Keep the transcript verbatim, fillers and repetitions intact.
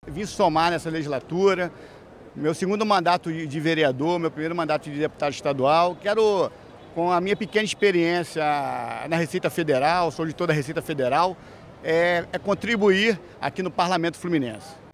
vim somar nessa legislatura, meu segundo mandato de vereador, meu primeiro mandato de deputado estadual. Quero, com a minha pequena experiência na Receita Federal, sou auditor da Receita Federal, é, é contribuir aqui no Parlamento Fluminense.